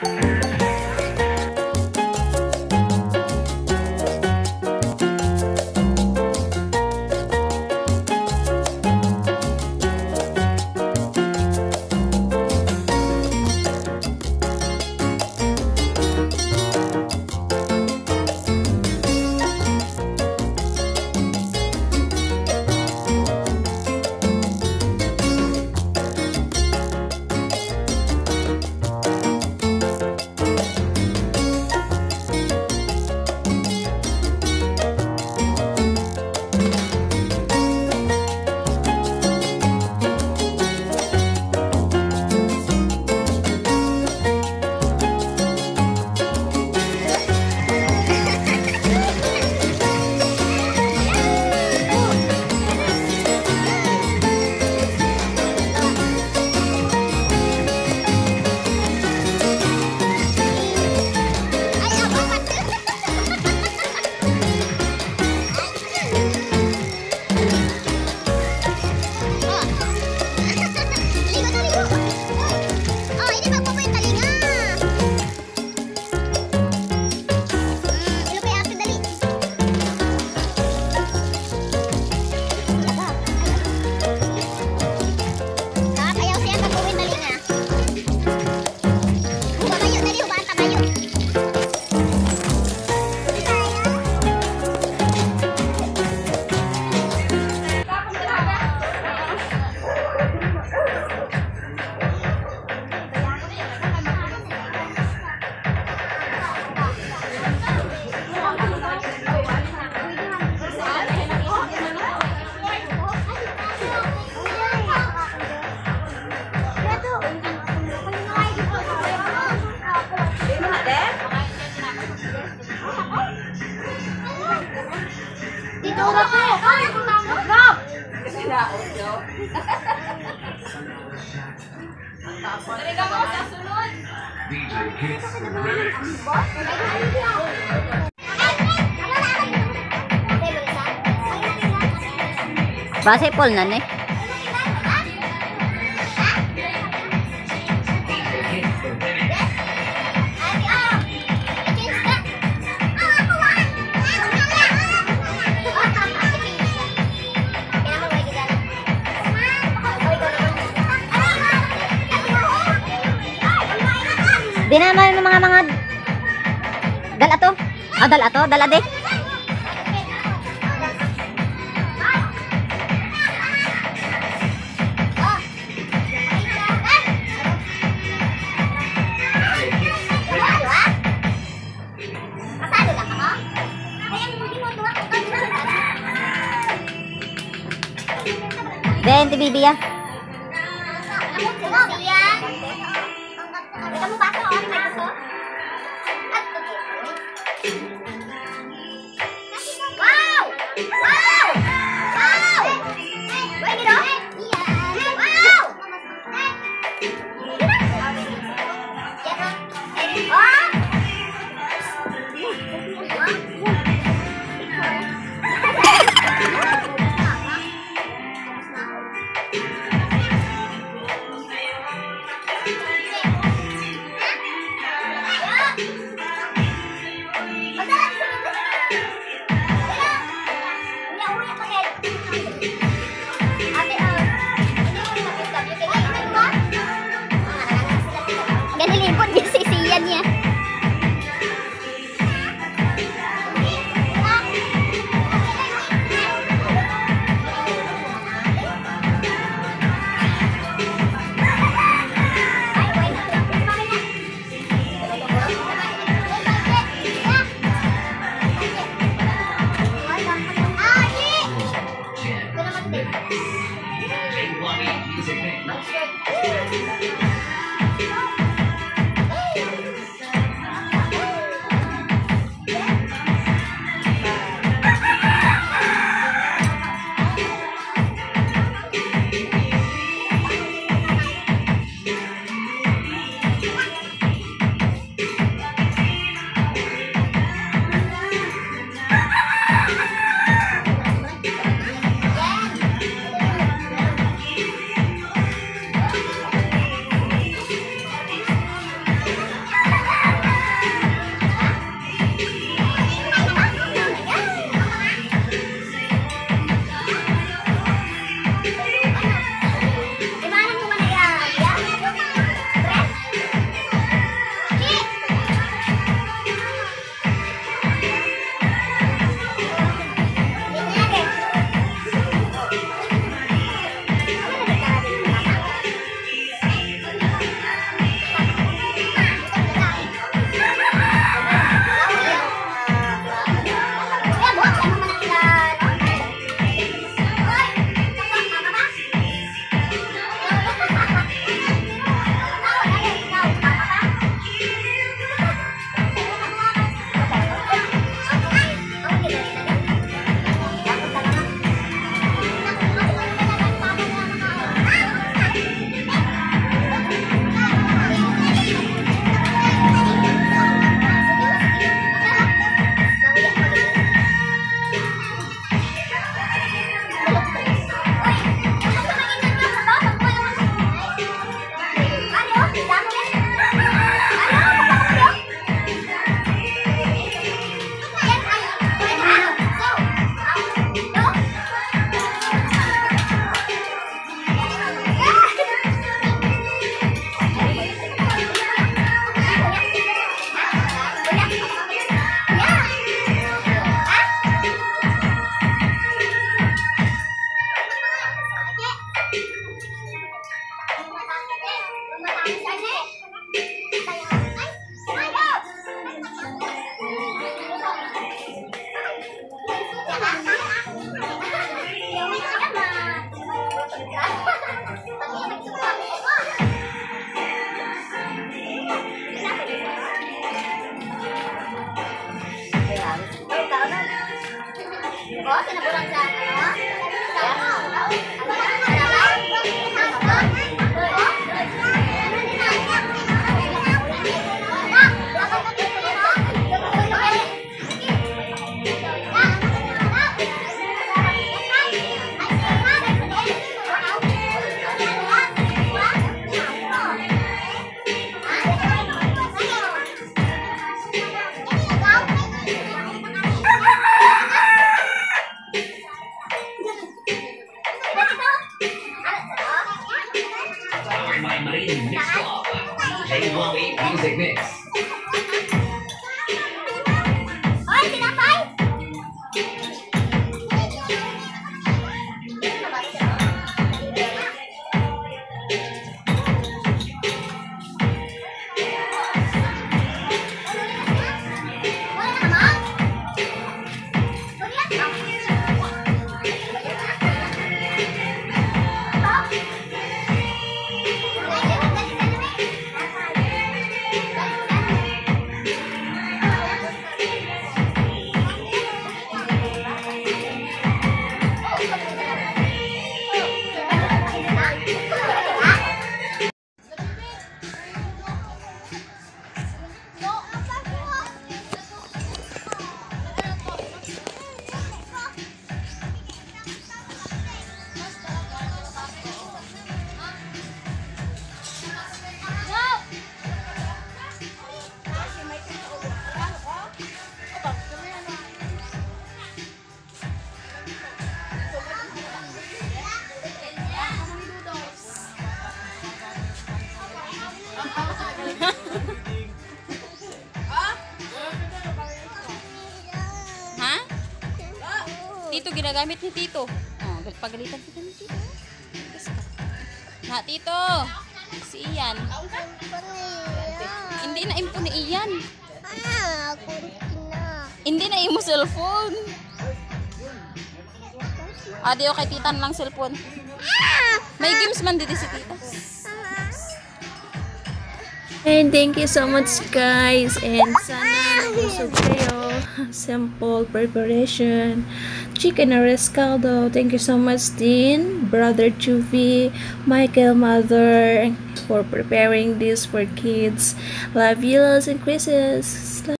Talaga mo sa sunod. DJ Hits the Remix. Basketball na eh. Di naman ng mga dala to. Ah, dala to, dala de. Den, ti bibi ya. sinaburan sa My Marine Mix Club. J18 Music Mix. Hoy, tinapay! Ha? Tito, ginagamit ni Tito. Oh, pagalitan kita ni Tito. Yes ka. Ha, Tito. Si Ian. Hindi na impo ni Ian. Hindi na imo cellphone. Adi o kay Titan lang cellphone. May games man dito si Tita. And thank you so much guys, and sana nabusog kayo. Simple preparation, chicken arroz caldo. Thank you so much din brother Chuvi, Michael, mother, for preparing this for kids. Love you, loves and Christmas.